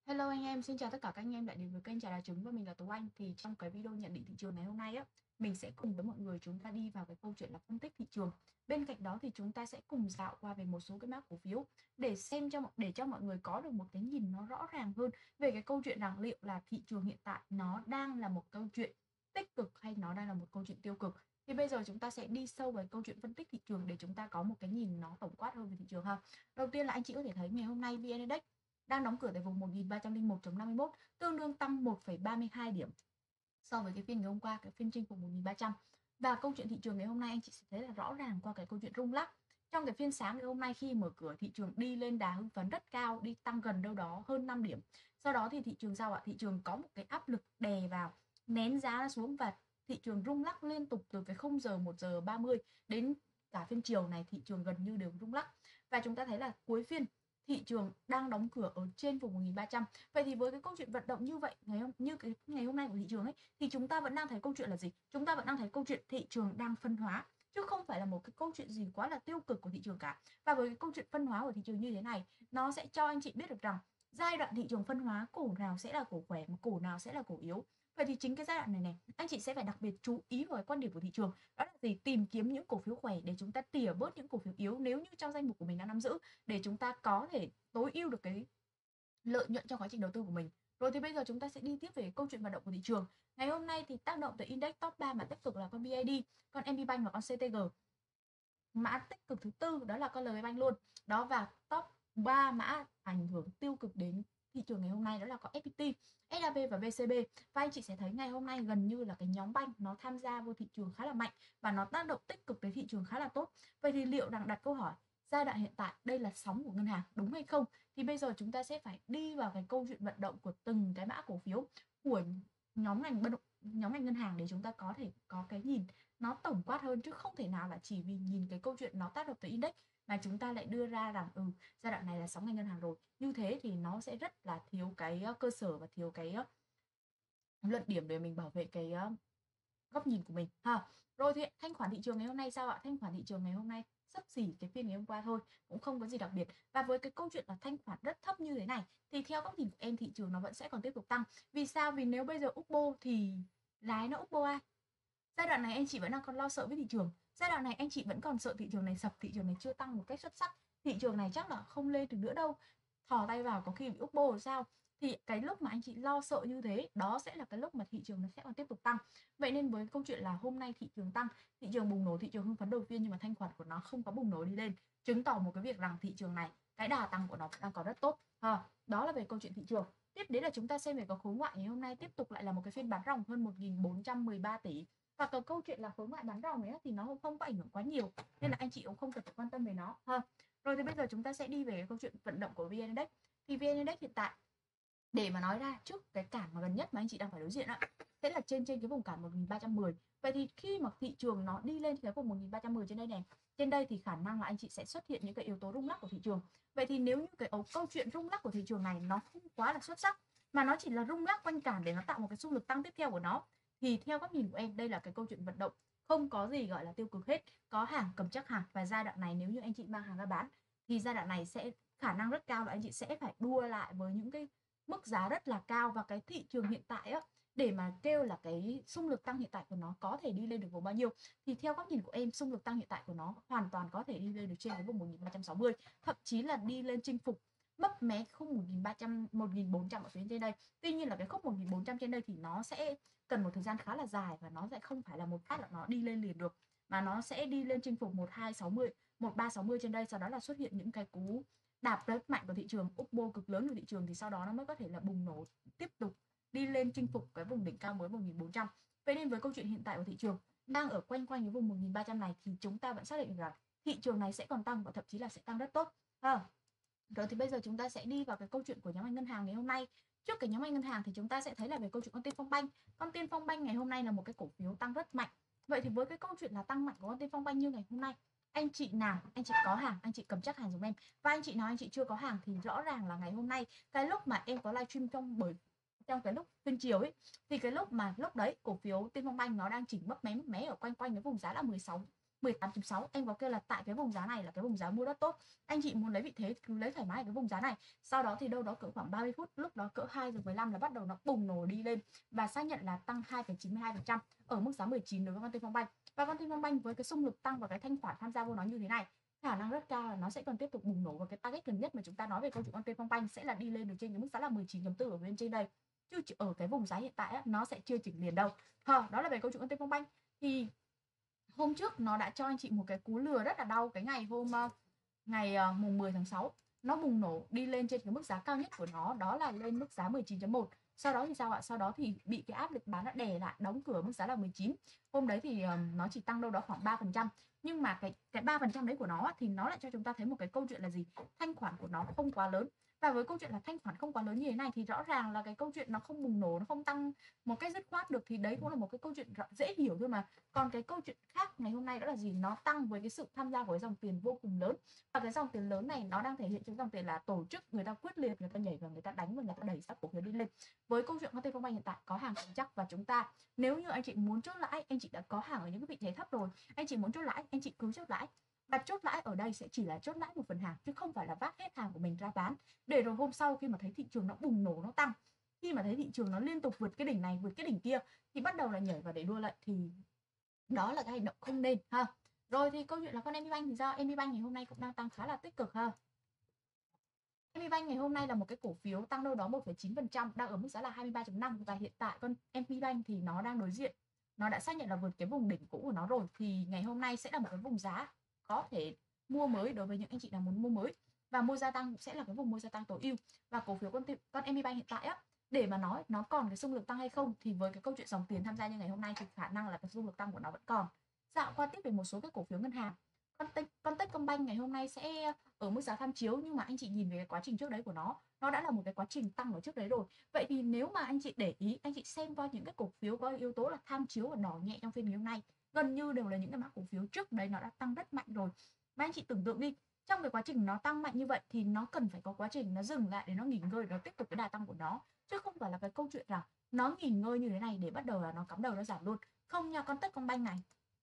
Hello anh em, xin chào tất cả các anh em đã đến với kênh Trà Đá Trứng và mình là Tú Anh. Thì trong cái video nhận định thị trường ngày hôm nay á, mình sẽ cùng với mọi người chúng ta đi vào cái câu chuyện là phân tích thị trường. Bên cạnh đó thì chúng ta sẽ cùng dạo qua về một số cái mã cổ phiếu để xem cho mọi người có được một cái nhìn nó rõ ràng hơn về cái câu chuyện rằng liệu là thị trường hiện tại nó đang là một câu chuyện tích cực hay nó đang là một câu chuyện tiêu cực. Thì bây giờ chúng ta sẽ đi sâu vào câu chuyện phân tích thị trường để chúng ta có một cái nhìn nó tổng quát hơn về thị trường ha. Đầu tiên là anh chị có thể thấy ngày hôm nay VN Index đang đóng cửa tại vùng 1301.51, tương đương tăng 1,32 điểm so với cái phiên ngày hôm qua, cái phiên chinh phục 1300. Và câu chuyện thị trường ngày hôm nay anh chị sẽ thấy là rõ ràng qua cái câu chuyện rung lắc. Trong cái phiên sáng ngày hôm nay khi mở cửa thị trường đi lên đà hưng phấn rất cao, đi tăng gần đâu đó hơn 5 điểm. Sau đó thì thị trường sao ạ? Thị trường có một cái áp lực đè vào, nén giá xuống và thị trường rung lắc liên tục từ cái 0 giờ 1 giờ 30 đến cả phiên chiều này thị trường gần như đều rung lắc. Và chúng ta thấy là cuối phiên thị trường đang đóng cửa ở trên vùng 1300. Vậy thì với cái câu chuyện vận động như vậy ngày hôm nay của thị trường ấy thì chúng ta vẫn đang thấy câu chuyện là gì? Chúng ta vẫn đang thấy câu chuyện thị trường đang phân hóa chứ không phải là một cái câu chuyện gì quá là tiêu cực của thị trường cả. Và với cái câu chuyện phân hóa của thị trường như thế này, nó sẽ cho anh chị biết được rằng giai đoạn thị trường phân hóa cổ nào sẽ là cổ khỏe mà cổ nào sẽ là cổ yếu. Vậy thì chính cái giai đoạn này này, anh chị sẽ phải đặc biệt chú ý vào cái quan điểm của thị trường. Đó là gì? Tìm kiếm những cổ phiếu khỏe để chúng ta tỉa bớt những cổ phiếu yếu nếu như trong danh mục của mình đang nắm giữ, để chúng ta có thể tối ưu được cái lợi nhuận trong quá trình đầu tư của mình. Rồi thì bây giờ chúng ta sẽ đi tiếp về câu chuyện hoạt động của thị trường. Ngày hôm nay thì tác động tới index top 3 mà tiếp tục là con BID, con MBBank và con CTG. Mã tích cực thứ tư đó là con LVBank luôn. Đó, và top 3 mã ảnh hưởng tiêu cực đến thị trường ngày hôm nay đó là có FPT, SHB và VCB. Và anh chị sẽ thấy ngày hôm nay gần như là cái nhóm banh nó tham gia vô thị trường khá là mạnh và nó tác động tích cực đến thị trường khá là tốt. Vậy thì liệu đang đặt câu hỏi giai đoạn hiện tại đây là sóng của ngân hàng đúng hay không? Thì bây giờ chúng ta sẽ phải đi vào cái câu chuyện vận động của từng cái mã cổ phiếu của nhóm ngành ngân hàng để chúng ta có thể có cái nhìn nó tổng quát hơn, chứ không thể nào là chỉ vì nhìn cái câu chuyện nó tác động tới index mà chúng ta lại đưa ra rằng giai đoạn này là sóng ngành ngân hàng rồi. Như thế thì nó sẽ rất là thiếu cái cơ sở và thiếu cái luận điểm để mình bảo vệ cái góc nhìn của mình ha. Rồi thì thanh khoản thị trường ngày hôm nay sao ạ? Thanh khoản thị trường ngày hôm nay xấp xỉ cái phiên ngày hôm qua thôi, cũng không có gì đặc biệt. Và với cái câu chuyện là thanh khoản rất thấp như thế này thì theo góc nhìn của em thị trường nó vẫn sẽ còn tiếp tục tăng. Vì sao? Vì nếu bây giờ Upbo thì lái nó Upbo ai? Giai đoạn này anh chị vẫn đang còn lo sợ với thị trường. Giai đoạn này anh chị vẫn còn sợ thị trường này sập, thị trường này chưa tăng một cách xuất sắc, thị trường này chắc là không lên được nữa đâu, thò tay vào có khi bị úp bô rồi sao. Thì cái lúc mà anh chị lo sợ như thế, đó sẽ là cái lúc mà thị trường nó sẽ còn tiếp tục tăng. Vậy nên với câu chuyện là hôm nay thị trường tăng, thị trường bùng nổ, thị trường hưng phấn đầu tiên nhưng mà thanh khoản của nó không có bùng nổ đi lên, chứng tỏ một cái việc rằng thị trường này cái đà tăng của nó đang còn rất tốt. Đó là về câu chuyện thị trường. Tiếp đến là chúng ta xem về có khối ngoại ngày hôm nay tiếp tục lại là một cái phiên bán ròng hơn 1.413 tỷ. Và cái câu chuyện là khối ngoại bán ròng ấy thì nó không có ảnh hưởng quá nhiều nên là anh chị cũng không cần phải quan tâm về nó ha. Rồi thì bây giờ chúng ta sẽ đi về cái câu chuyện vận động của VN Index. Thì VN Index hiện tại để mà nói ra trước cái cản mà gần nhất mà anh chị đang phải đối diện ạ sẽ là trên cái vùng cản 1310. Vậy thì khi mà thị trường nó đi lên cái vùng 1310 trên đây này, trên đây thì khả năng là anh chị sẽ xuất hiện những cái yếu tố rung lắc của thị trường. Vậy thì nếu như cái câu chuyện rung lắc của thị trường này nó không quá là xuất sắc mà nó chỉ là rung lắc quanh cản để nó tạo một cái xung lực tăng tiếp theo của nó, thì theo góc nhìn của em đây là cái câu chuyện vận động không có gì gọi là tiêu cực hết, có hàng cầm chắc hàng. Và giai đoạn này nếu như anh chị mang hàng ra bán thì giai đoạn này sẽ khả năng rất cao là anh chị sẽ phải đua lại với những cái mức giá rất là cao. Và cái thị trường hiện tại á, để mà kêu là cái xung lực tăng hiện tại của nó có thể đi lên được vùng bao nhiêu, thì theo góc nhìn của em xung lực tăng hiện tại của nó hoàn toàn có thể đi lên được trên cái vùng 1360, thậm chí là đi lên chinh phục mấp mé khung 1300 1400 ở phía trên đây. Tuy nhiên là cái khúc 1400 trên đây thì nó sẽ cần một thời gian khá là dài và nó sẽ không phải là một phát là nó đi lên liền được, mà nó sẽ đi lên chinh phục 1260 1360 trên đây, sau đó là xuất hiện những cái cú đạp rất mạnh của thị trường, upbo cực lớn của thị trường, thì sau đó nó mới có thể là bùng nổ tiếp tục đi lên chinh phục cái vùng đỉnh cao mới 1400. Vậy nên với câu chuyện hiện tại của thị trường đang ở quanh quanh cái vùng 1300 này thì chúng ta vẫn xác định rằng thị trường này sẽ còn tăng và thậm chí là sẽ tăng rất tốt ha. Rồi thì bây giờ chúng ta sẽ đi vào cái câu chuyện của nhóm ngành ngân hàng ngày hôm nay. Trước cái nhóm ngành ngân hàng thì chúng ta sẽ thấy là về câu chuyện con Tiên Phong Banh. Con Tiên Phong Banh ngày hôm nay là một cái cổ phiếu tăng rất mạnh. Vậy thì với cái câu chuyện là tăng mạnh của con Tiên Phong Banh như ngày hôm nay, anh chị nào anh chị có hàng anh chị cầm chắc hàng giùm em, và anh chị nào anh chị chưa có hàng thì rõ ràng là ngày hôm nay cái lúc mà em có livestream trong cái lúc phiên chiều ấy, thì cái lúc đấy cổ phiếu Tiên Phong Banh nó đang chỉnh mấp mé ở quanh quanh cái vùng giá là 18.6, em có kêu là tại cái vùng giá này là cái vùng giá mua đất tốt. Anh chị muốn lấy vị thế cứ lấy thoải mái ở cái vùng giá này. Sau đó thì đâu đó cỡ khoảng 30 phút, lúc đó cỡ 2:15 là bắt đầu nó bùng nổ đi lên và xác nhận là tăng 2,92% ở mức giá 19 đối với con Techcombank. Và con Techcombank với cái xung lực tăng và cái thanh khoản tham gia vô nó như thế này, khả năng rất cao là nó sẽ còn tiếp tục bùng nổ, và cái target gần nhất mà chúng ta nói về câu chuyện con Techcombank sẽ là đi lên được trên cái mức giá là 19.4 ở bên trên đây, chứ ở cái vùng giá hiện tại á, nó sẽ chưa chỉnh liền đâu. Đó là về câu chuyện con Techcombank. Thì hôm trước nó đã cho anh chị một cái cú lừa rất là đau cái ngày mùng 10 tháng 6. Nó bùng nổ đi lên trên cái mức giá cao nhất của nó, đó là lên mức giá 19.1. Sau đó thì sao ạ? Sau đó thì bị cái áp lực bán đã đè lại, đóng cửa mức giá là 19. Hôm đấy thì nó chỉ tăng đâu đó khoảng 3%. Nhưng mà cái 3% đấy của nó thì nó lại cho chúng ta thấy một cái câu chuyện là gì? Thanh khoản của nó không quá lớn. Và với câu chuyện là thanh khoản không quá lớn như thế này thì rõ ràng là cái câu chuyện nó không bùng nổ, nó không tăng một cách dứt khoát được, thì đấy cũng là một cái câu chuyện dễ hiểu thôi mà. Còn cái câu chuyện khác ngày hôm nay đó là gì? Nó tăng với cái sự tham gia của cái dòng tiền vô cùng lớn, và cái dòng tiền lớn này nó đang thể hiện cho dòng tiền là tổ chức người ta quyết liệt, người ta nhảy vào, người ta đánh và người ta đẩy các cổ phiếu đi lên. Với câu chuyện con Techcombank hiện tại có hàng cầm chắc, và chúng ta nếu như anh chị muốn chốt lãi, anh chị đã có hàng ở những cái vị thế thấp rồi, anh chị muốn chốt lãi, anh chị cứ chốt lãi. Và chốt lãi ở đây sẽ chỉ là chốt lãi một phần hàng, chứ không phải là vác hết hàng của mình ra bán, để rồi hôm sau khi mà thấy thị trường nó bùng nổ, nó tăng, khi mà thấy thị trường nó liên tục vượt cái đỉnh này, vượt cái đỉnh kia, thì bắt đầu là nhảy vào để đua lại, thì đó là cái hành động không nên ha. Rồi thì câu chuyện là con MBank thì sao? MBank ngày hôm nay cũng đang tăng khá là tích cực ha. MBank ngày hôm nay là một cái cổ phiếu tăng đâu đó 1,9%, đang ở mức giá là 23.5, và hiện tại con MBank thì nó đang đối diện, nó đã xác nhận là vượt cái vùng đỉnh cũ của nó rồi, thì ngày hôm nay sẽ là một cái vùng giá có thể mua mới đối với những anh chị nào muốn mua mới, và mua gia tăng sẽ là cái vùng mua gia tăng tối ưu. Và cổ phiếu con MBank hiện tại á, để mà nói nó còn cái xung lực tăng hay không, thì với cái câu chuyện dòng tiền tham gia như ngày hôm nay thì khả năng là cái xung lực tăng của nó vẫn còn. Dạo qua tiếp về một số các cổ phiếu ngân hàng, con Techcombank ngày hôm nay sẽ ở mức giá tham chiếu, nhưng mà anh chị nhìn về cái quá trình trước đấy của nó đã là một cái quá trình tăng ở trước đấy rồi. Vậy thì nếu mà anh chị để ý, anh chị xem qua những cái cổ phiếu có yếu tố là tham chiếu và đỏ nhẹ trong phiên ngày hôm nay, gần như đều là những cái mã cổ phiếu trước đấy nó đã tăng rất mạnh rồi. Mà anh chị tưởng tượng đi, trong cái quá trình nó tăng mạnh như vậy thì nó cần phải có quá trình nó dừng lại để nó nghỉ ngơi, nó tiếp tục cái đà tăng của nó, chứ không phải là cái câu chuyện rằng nó nghỉ ngơi như thế này để bắt đầu là nó cắm đầu nó giảm luôn. Không nha, con Techcombank này,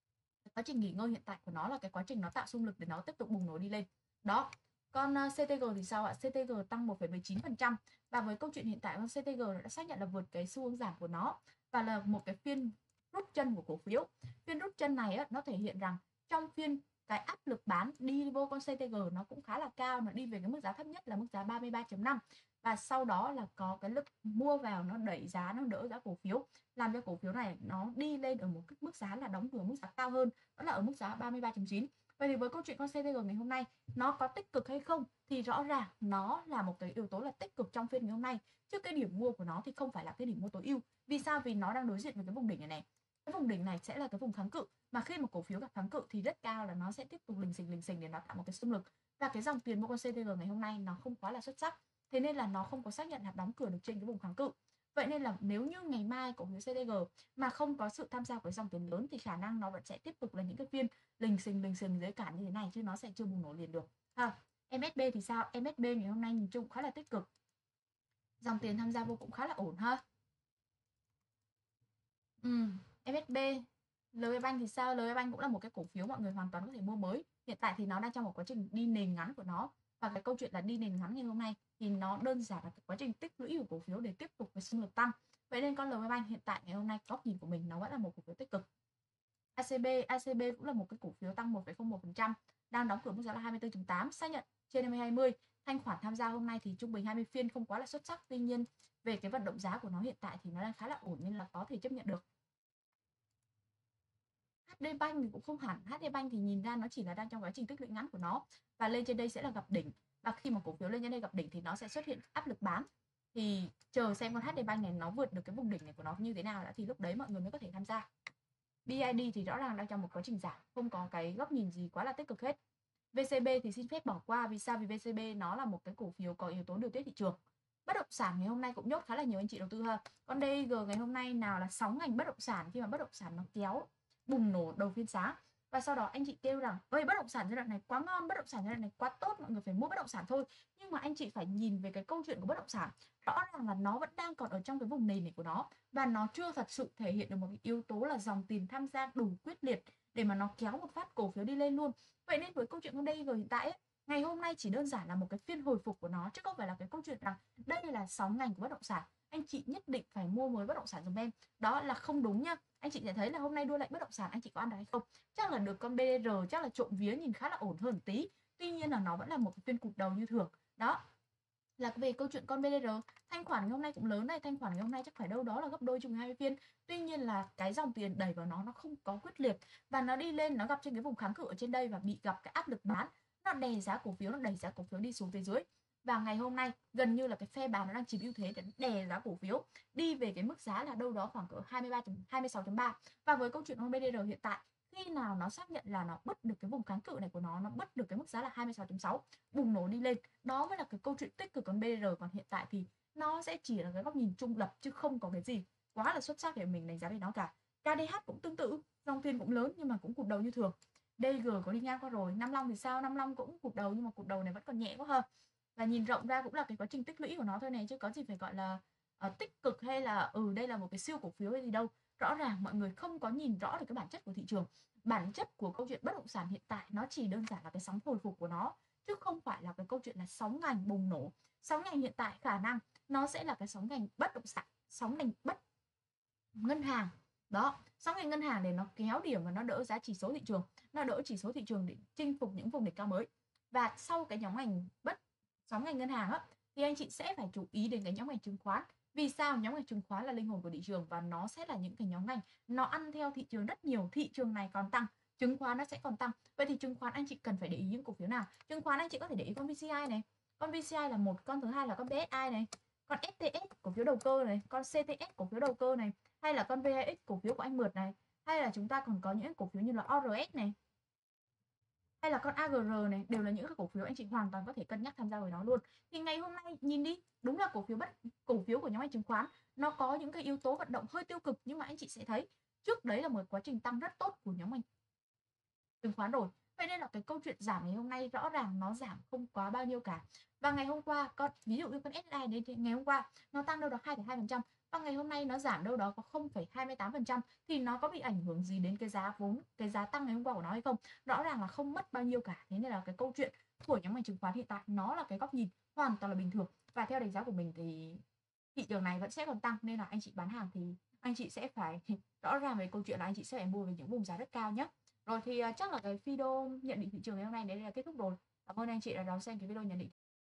quá trình nghỉ ngơi hiện tại của nó là cái quá trình nó tạo xung lực để nó tiếp tục bùng nổ đi lên. Đó. Còn CTG thì sao ạ? CTG tăng 1,19%, và với câu chuyện hiện tại con CTG đã xác nhận là vượt cái xu hướng giảm của nó và là một cái phiên rút chân của cổ phiếu. Phiên rút chân này á, nó thể hiện rằng trong phiên cái áp lực bán đi vô con CTG nó cũng khá là cao, nó đi về cái mức giá thấp nhất là mức giá 33.5, và sau đó là có cái lực mua vào nó đẩy giá, nó đỡ giá cổ phiếu, làm cho cổ phiếu này nó đi lên ở một cái mức giá là đóng cửa mức giá cao hơn, đó là ở mức giá 33.9. Vậy thì với câu chuyện con CTG ngày hôm nay nó có tích cực hay không, thì rõ ràng nó là một cái yếu tố là tích cực trong phiên ngày hôm nay, chứ cái điểm mua của nó thì không phải là cái điểm mua tối ưu. Vì sao? Vì nó đang đối diện với cái vùng đỉnh này này. Cái vùng đỉnh này sẽ là cái vùng kháng cự, mà khi mà cổ phiếu gặp kháng cự thì rất cao là nó sẽ tiếp tục lình xình để nó tạo một cái xung lực, và cái dòng tiền mua con CTG ngày hôm nay nó không quá là xuất sắc, thế nên là nó không có xác nhận là đóng cửa được trên cái vùng kháng cự. Vậy nên là nếu như ngày mai cổ phiếu CTG mà không có sự tham gia của dòng tiền lớn thì khả năng nó vẫn sẽ tiếp tục là những cái phiên lình xình dưới cản như thế này, chứ nó sẽ chưa bùng nổ liền được ha. MSB thì sao? MSB ngày hôm nay nhìn chung khá là tích cực, dòng tiền tham gia vô cũng khá là ổn ha. MSB. LV Bank thì sao? LV Bank cũng là một cái cổ phiếu mọi người hoàn toàn có thể mua mới. Hiện tại thì nó đang trong một quá trình đi nền ngắn của nó, và cái câu chuyện là đi nền ngắn ngày hôm nay thì nó đơn giản là cái quá trình tích lũy của cổ phiếu để tiếp tục cái xung lực tăng. Vậy nên con LV Bank hiện tại ngày hôm nay góc nhìn của mình nó vẫn là một cổ phiếu tích cực. ACB cũng là một cái cổ phiếu tăng 1,01%, đang đóng cửa mức giá là 24.8, xác nhận trên 20. Thanh khoản tham gia hôm nay thì trung bình 20 phiên không quá là xuất sắc, tuy nhiên về cái vận động giá của nó hiện tại thì nó đang khá là ổn nên là có thể chấp nhận được. HD Bank thì cũng không hẳn, HD Bank thì nhìn ra nó chỉ là đang trong quá trình tích lũy ngắn của nó, và lên trên đây sẽ là gặp đỉnh, và khi mà cổ phiếu lên trên đây gặp đỉnh thì nó sẽ xuất hiện áp lực bán, thì chờ xem con HD Bank này nó vượt được cái vùng đỉnh này của nó như thế nào đã, thì lúc đấy mọi người mới có thể tham gia. BID thì rõ ràng đang trong một quá trình giảm, không có cái góc nhìn gì quá là tích cực hết. VCB thì xin phép bỏ qua, vì sao? Vì VCB nó là một cái cổ phiếu có yếu tố điều tiết thị trường. Bất động sản ngày hôm nay cũng nhốt khá là nhiều anh chị đầu tư ha. Còn DG ngày hôm nay nào là sóng ngành bất động sản, khi mà bất động sản nó kéo bùng nổ đầu phiên sáng, và sau đó anh chị kêu rằng ơi bất động sản giai đoạn này quá ngon, bất động sản giai đoạn này quá tốt, mọi người phải mua bất động sản thôi. Nhưng mà anh chị phải nhìn về cái câu chuyện của bất động sản, rõ ràng là nó vẫn đang còn ở trong cái vùng nền này của nó, và nó chưa thật sự thể hiện được một cái yếu tố là dòng tiền tham gia đủ quyết liệt để mà nó kéo một phát cổ phiếu đi lên luôn. Vậy nên với câu chuyện con DG hiện tại ấy, ngày hôm nay chỉ đơn giản là một cái phiên hồi phục của nó chứ không phải là cái câu chuyện rằng đây là sóng ngành của bất động sản. Anh chị nhất định phải mua mới bất động sản dùm em. Đó là không đúng nha. Anh chị sẽ thấy là hôm nay đua lại bất động sản anh chị có ăn được hay không? Chắc là được con BDR, chắc là trộm vía nhìn khá là ổn hơn tí. Tuy nhiên là nó vẫn là một cái phiên cụp đầu như thường. Đó là về câu chuyện con BDR. Thanh khoản ngày hôm nay cũng lớn này, thanh khoản ngày hôm nay chắc phải đâu đó là gấp đôi trong 20 phiên. Tuy nhiên là cái dòng tiền đẩy vào nó không có quyết liệt và nó đi lên, nó gặp trên cái vùng kháng cự ở trên đây và bị gặp cái áp lực bán, nó đè giá cổ phiếu, nó đẩy giá cổ phiếu đi xuống phía dưới. Và ngày hôm nay gần như là cái phe bán nó đang chiếm ưu thế để đè giá cổ phiếu đi về cái mức giá là đâu đó khoảng cỡ 26.3. Và với câu chuyện con BDR hiện tại, khi nào nó xác nhận là nó bứt được cái vùng kháng cự này của nó bứt được cái mức giá là 26.6, bùng nổ đi lên, đó mới là cái câu chuyện tích cực. Còn BR còn hiện tại thì nó sẽ chỉ là cái góc nhìn trung lập chứ không có cái gì quá là xuất sắc để mình đánh giá về nó cả. KDH cũng tương tự, dòng tiền cũng lớn nhưng mà cũng cụp đầu như thường. DG có đi ngang qua rồi. Nam Long thì sao? Nam Long cũng cụp đầu nhưng mà cụp đầu này vẫn còn nhẹ quá ha. Và nhìn rộng ra cũng là cái quá trình tích lũy của nó thôi này, chứ có gì phải gọi là tích cực hay là đây là một cái siêu cổ phiếu hay gì đâu. Rõ ràng mọi người không có nhìn rõ được cái bản chất của thị trường. Bản chất của câu chuyện bất động sản hiện tại nó chỉ đơn giản là cái sóng hồi phục của nó, chứ không phải là cái câu chuyện là sóng ngành bùng nổ. Sóng ngành hiện tại khả năng nó sẽ là cái sóng ngành bất động sản, sóng ngành ngân hàng. Đó, sóng ngành ngân hàng để nó kéo điểm và nó đỡ giá chỉ số thị trường, nó đỡ chỉ số thị trường để chinh phục những vùng đỉnh cao mới. Và sau cái nhóm ngành sóng ngành ngân hàng á, thì anh chị sẽ phải chú ý đến cái nhóm ngành chứng khoán. Vì sao? Nhóm ngành chứng khoán là linh hồn của thị trường và nó sẽ là những cái nhóm ngành nó ăn theo thị trường rất nhiều. Thị trường này còn tăng, chứng khoán nó sẽ còn tăng. Vậy thì chứng khoán anh chị cần phải để ý những cổ phiếu nào? Chứng khoán anh chị có thể để ý con VCI này. Con VCI là một, con thứ hai là con BSI này, con STS cổ phiếu đầu cơ này, con CTS cổ phiếu đầu cơ này, hay là con VAX cổ phiếu của anh Mượt này, hay là chúng ta còn có những cổ phiếu như là ORS này, hay là con AGR này, đều là những cái cổ phiếu anh chị hoàn toàn có thể cân nhắc tham gia với nó luôn. Thì ngày hôm nay nhìn đi, đúng là cổ phiếu của nhóm ngành chứng khoán nó có những cái yếu tố vận động hơi tiêu cực, nhưng mà anh chị sẽ thấy trước đấy là một quá trình tăng rất tốt của nhóm ngành chứng khoán rồi. Vậy nên là cái câu chuyện giảm ngày hôm nay rõ ràng nó giảm không quá bao nhiêu cả. Và ngày hôm qua ví dụ như con SSI đấy thì ngày hôm qua nó tăng đâu đó 2,2%, và ngày hôm nay nó giảm đâu đó có 0,28%, thì nó có bị ảnh hưởng gì đến cái giá vốn, cái giá tăng ngày hôm qua của nó hay không? Rõ ràng là không mất bao nhiêu cả. Thế nên là cái câu chuyện của nhóm ngành chứng khoán hiện tại nó là cái góc nhìn hoàn toàn là bình thường. Và theo đánh giá của mình thì thị trường này vẫn sẽ còn tăng, nên là anh chị bán hàng thì anh chị sẽ phải rõ ràng về câu chuyện là anh chị sẽ phải mua về những vùng giá rất cao nhé. Rồi thì chắc là cái video nhận định thị trường ngày hôm nay đấy là kết thúc rồi. Cảm ơn anh chị đã đón xem cái video nhận định.